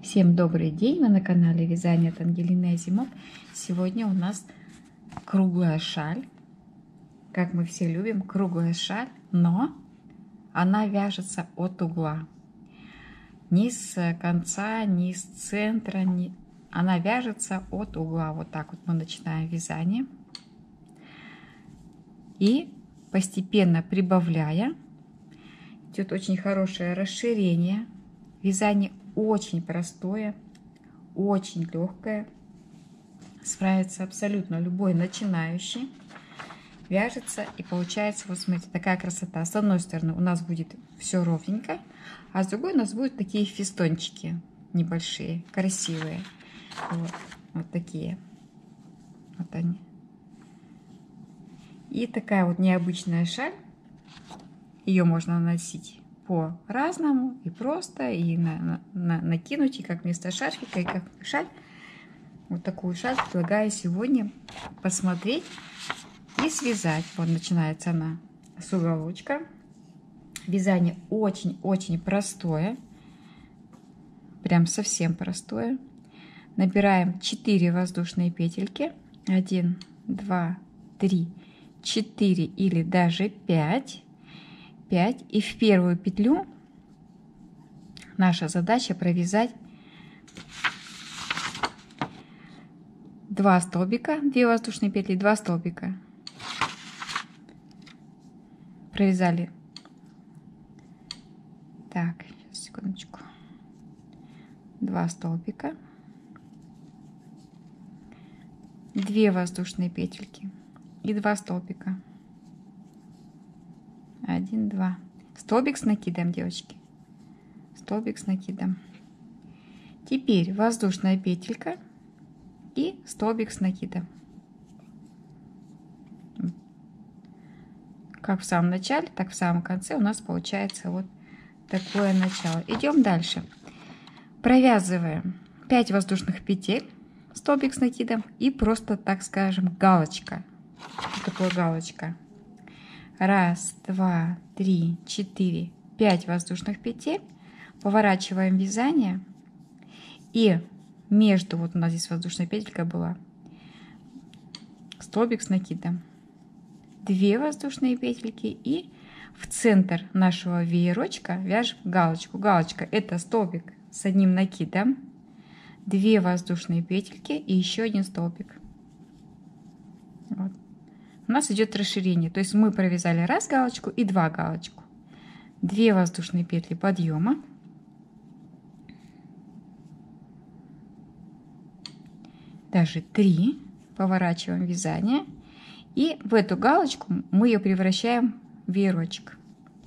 Всем добрый день! Вы на канале Вязание от Ангелины Азимов. Сегодня у нас круглая шаль. Как мы все любим, круглая шаль, но она вяжется от угла. Ни с конца, ни с центра. Она вяжется от угла. Вот так вот мы начинаем вязание. И постепенно прибавляя, идет очень хорошее расширение. Вязание очень простое, очень легкое. Справится абсолютно любой начинающий. Вяжется и получается, вот смотрите, такая красота. С одной стороны у нас будет все ровненько, а с другой у нас будут такие фестончики небольшие, красивые. Вот такие. Вот они. И такая вот необычная шаль. Ее можно носить по-разному, и просто, и накинуть, и как вместо шарфика, и как шаль. Вот такую шаль предлагаю сегодня посмотреть и связать. Вот начинается она с уголочка. Вязание очень-очень простое, прям совсем простое. Набираем 4 воздушные петельки, 1, 2, 3, 4 или даже 5. И в первую петлю наша задача провязать 2 столбика, 2 воздушные петли, 2 столбика. Провязали. Так, сейчас, секундочку. 2 столбика, 2 воздушные петельки и 2 столбика. 1, 2. Столбик с накидом, девочки. Столбик с накидом. Теперь воздушная петелька и столбик с накидом. Как в самом начале, так в самом конце у нас получается вот такое начало. Идем дальше. Провязываем 5 воздушных петель, столбик с накидом и просто, так скажем, галочка. Вот такая галочка. 1, 2, 3, 4, 5 воздушных петель. Поворачиваем вязание. И между, вот у нас здесь воздушная петелька была, столбик с накидом. 2 воздушные петельки. И в центр нашего веерочка вяжем галочку. Галочка — это столбик с одним накидом, 2 воздушные петельки и еще 1 столбик. Вот. У нас идет расширение, то есть мы провязали 1 галочку и 2 галочку, 2 воздушные петли подъема, даже 3, поворачиваем вязание, и в эту галочку мы ее превращаем в веерочек.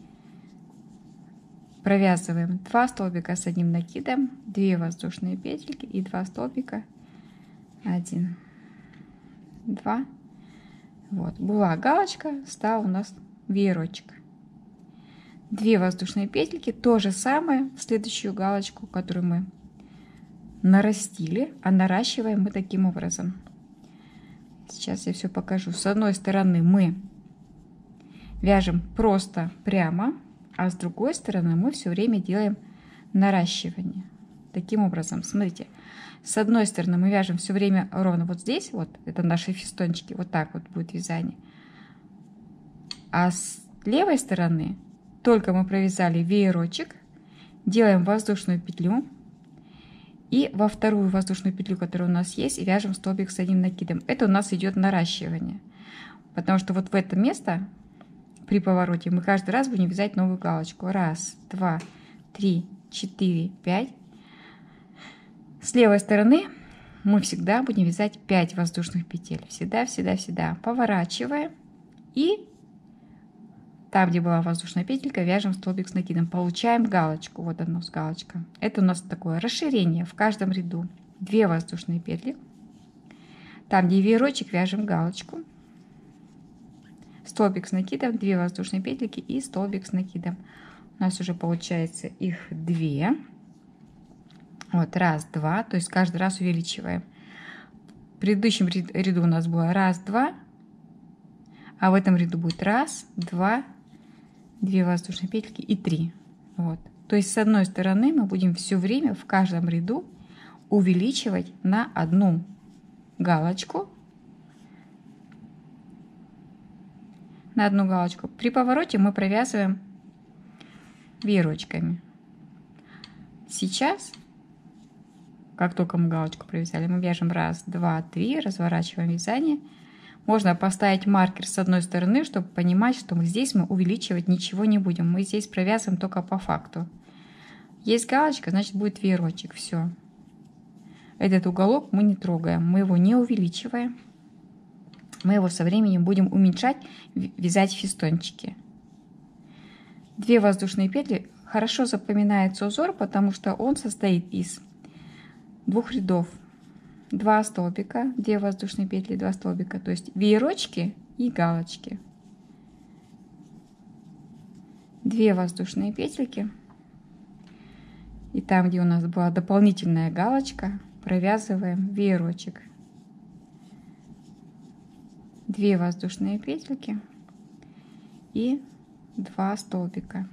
Провязываем 2 столбика с одним накидом, 2 воздушные петельки и 2 столбика, 1, 2. Вот, была галочка, стал у нас веерочек. 2 воздушные петельки, то же самое в следующую галочку, которую мы нарастили, а наращиваем мы таким образом. Сейчас я все покажу. С одной стороны мы вяжем просто прямо, а с другой стороны мы все время делаем наращивание. Таким образом, смотрите. С одной стороны мы вяжем все время ровно вот здесь, вот это наши фестончики, вот так вот будет вязание. А с левой стороны только мы провязали веерочек, делаем воздушную петлю и во вторую воздушную петлю, которая у нас есть, вяжем столбик с одним накидом. Это у нас идет наращивание, потому что вот в это место при повороте мы каждый раз будем вязать новую галочку. 1, 2, 3, 4, 5. С левой стороны мы всегда будем вязать 5 воздушных петель. Всегда. Поворачиваем. И там, где была воздушная петелька, вяжем столбик с накидом. Получаем галочку. Вот она, галочка. Это у нас такое расширение в каждом ряду. 2 воздушные петли. Там, где веерочек, вяжем галочку. Столбик с накидом, 2 воздушные петельки и столбик с накидом. У нас уже получается их 2. Вот, 1, 2, то есть каждый раз увеличиваем. В предыдущем ряду у нас было 1, 2, а в этом ряду будет 1, 2, 2 воздушные петельки и 3. Вот. То есть с одной стороны мы будем все время в каждом ряду увеличивать на одну галочку. На одну галочку. При повороте мы провязываем веерочками. Сейчас, как только мы галочку провязали, мы вяжем 1, 2, 3, разворачиваем вязание. Можно поставить маркер с одной стороны, чтобы понимать, что здесь мы увеличивать ничего не будем. Мы здесь провязываем только по факту. Есть галочка, значит будет веерочек. Все. Этот уголок мы не трогаем, мы его не увеличиваем. Мы его со временем будем уменьшать, вязать фестончики. 2 воздушные петли. Хорошо запоминается узор, потому что он состоит из 2 рядов. 2 столбика, 2 воздушные петли, 2 столбика. То есть веерочки и галочки. 2 воздушные петельки. И там, где у нас была дополнительная галочка, провязываем веерочек. 2 воздушные петельки и 2 столбика.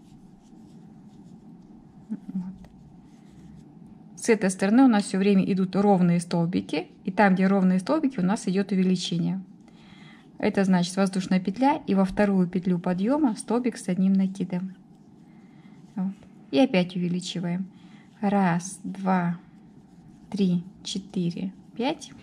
Вот. С этой стороны у нас все время идут ровные столбики, и там, где ровные столбики, у нас идет увеличение. Это значит воздушная петля, и во вторую петлю подъема столбик с одним накидом. Вот. И опять увеличиваем. 1, 2, 3, 4, 5.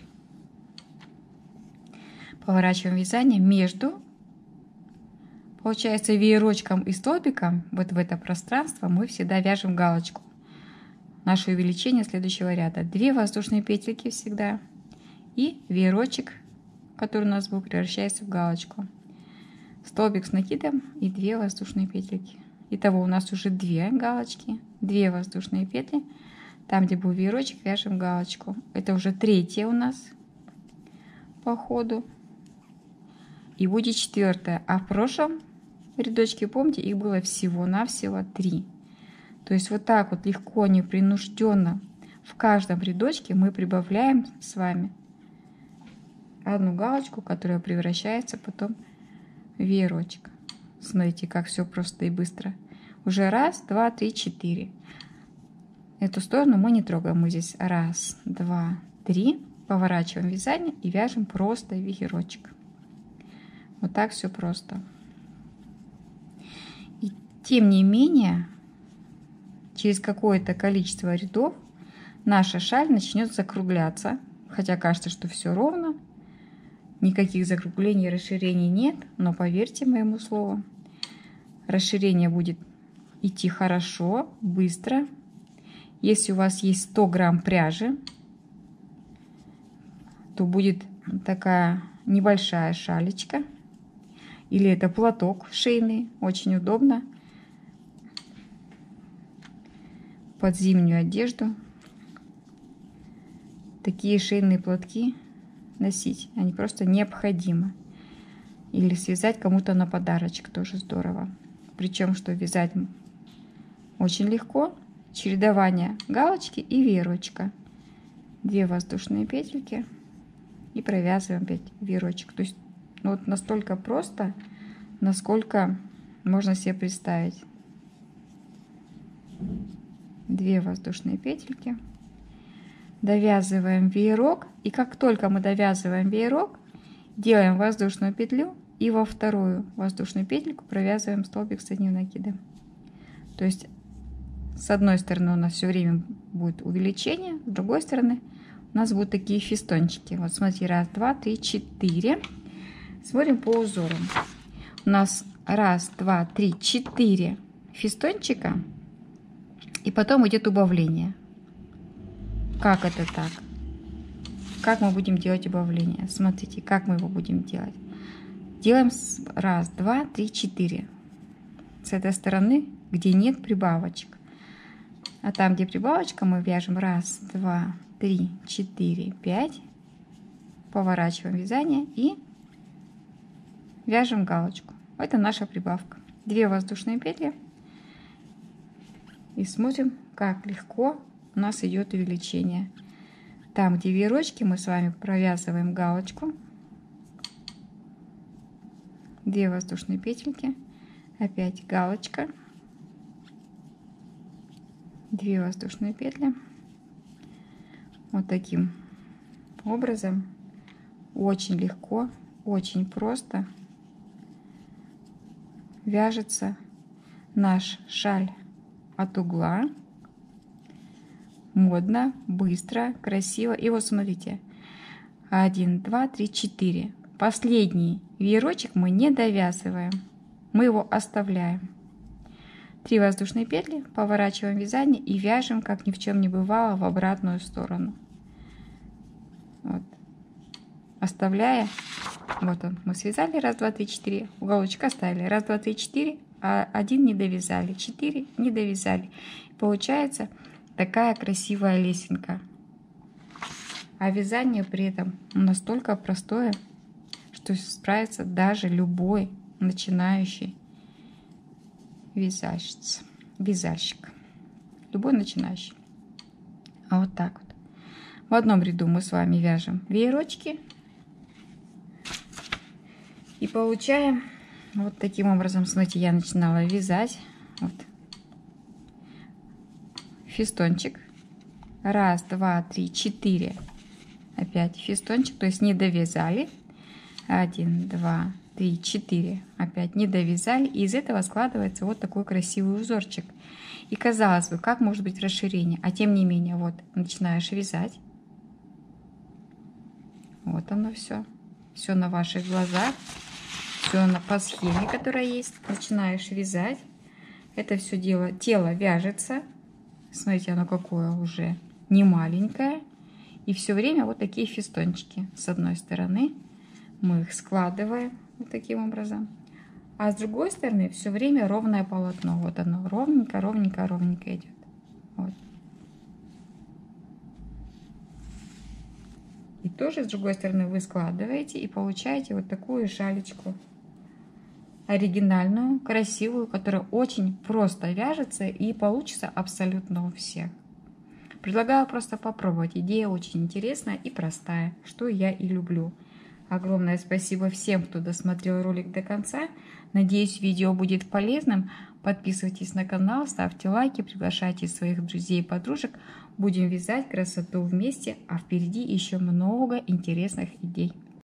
Поворачиваем вязание между, получается, веерочком и столбиком. Вот в это пространство мы всегда вяжем галочку. Наше увеличение следующего ряда. 2 воздушные петельки всегда. И веерочек, который у нас был, превращается в галочку. Столбик с накидом и 2 воздушные петельки. Итого у нас уже 2 галочки, 2 воздушные петли. Там, где был веерочек, вяжем галочку. Это уже 3 у нас по ходу. И будет 4. А в прошлом рядочке, помните, их было всего-навсего 3. То есть вот так вот легко, непринужденно в каждом рядочке мы прибавляем с вами одну галочку, которая превращается потом в веерочек. Смотрите, как все просто и быстро. Уже 1, 2, 3, 4. Эту сторону мы не трогаем. Мы здесь 1, 2, 3. Поворачиваем вязание и вяжем просто веерочек. Вот так все просто. И тем не менее, через какое-то количество рядов наша шаль начнет закругляться. Хотя кажется, что все ровно. Никаких закруглений и расширений нет. Но поверьте моему слову, расширение будет идти хорошо, быстро. Если у вас есть 100 грамм пряжи, то будет такая небольшая шалечка. Или это платок шейный, очень удобно. Под зимнюю одежду. Такие шейные платки носить, они просто необходимы. Или связать кому-то на подарочек, тоже здорово. Причем, что вязать очень легко. Чередование галочки и веерочка. 2 воздушные петельки. И провязываем опять веерочек. То есть вот настолько просто, насколько можно себе представить. 2 воздушные петельки. Довязываем веерок. И как только мы довязываем веерок, делаем воздушную петлю и во вторую воздушную петельку провязываем столбик с одним накидом. То есть с одной стороны у нас все время будет увеличение, с другой стороны у нас будут такие фестончики. Вот смотрите, 1, 2, 3, 4. Смотрим по узору. У нас 1, 2, 3, 4 фестончика. И потом идет убавление. Как это так? Как мы будем делать убавление? Смотрите, как мы его будем делать. Делаем 1, 2, 3, 4. С этой стороны, где нет прибавочек. А там, где прибавочка, мы вяжем 1, 2, 3, 4, 5. Поворачиваем вязание и вяжем галочку. Это наша прибавка. 2 воздушные петли. И смотрим, как легко у нас идет увеличение. Там, где веерочки, мы с вами провязываем галочку. 2 воздушные петельки. Опять галочка. 2 воздушные петли. Вот таким образом. Очень легко, очень просто вяжется наш шаль от угла. Модно, быстро, красиво. И вот смотрите. 1, 2, 3, 4. Последний веерочек мы не довязываем. Мы его оставляем. 3 воздушные петли, поворачиваем вязание и вяжем, как ни в чем не бывало, в обратную сторону. Вот. Оставляя, вот он, мы связали 1, 2, 3, 4, уголочек оставили, 1, 2, 3, 4, а 1 не довязали, 4 не довязали. Получается такая красивая лесенка. А вязание при этом настолько простое, что справится даже любой начинающий вязальщик. Любой начинающий. А вот так вот. В одном ряду мы с вами вяжем веерочки. И получаем вот таким образом. Смотрите, я начинала вязать. Вот. Фестончик. 1, 2, 3, 4. Опять фестончик. То есть не довязали. 1, 2, 3, 4. Опять не довязали. И из этого складывается вот такой красивый узорчик. И казалось бы, как может быть расширение? А тем не менее, вот начинаешь вязать. Вот оно все. Все на ваших глазах. Все по схеме, которая есть. Начинаешь вязать. Это все тело вяжется. Смотрите, оно какое уже не маленькое. И все время вот такие фестончики. С одной стороны мы их складываем вот таким образом. А с другой стороны все время ровное полотно. Вот оно ровненько, ровненько, ровненько идет. Вот. И тоже с другой стороны вы складываете и получаете вот такую шалечку. Оригинальную, красивую, которая очень просто вяжется и получится абсолютно у всех. Предлагаю просто попробовать. Идея очень интересная и простая, что я и люблю. Огромное спасибо всем, кто досмотрел ролик до конца. Надеюсь, видео будет полезным. Подписывайтесь на канал, ставьте лайки, приглашайте своих друзей и подружек. Будем вязать красоту вместе, а впереди еще много интересных идей.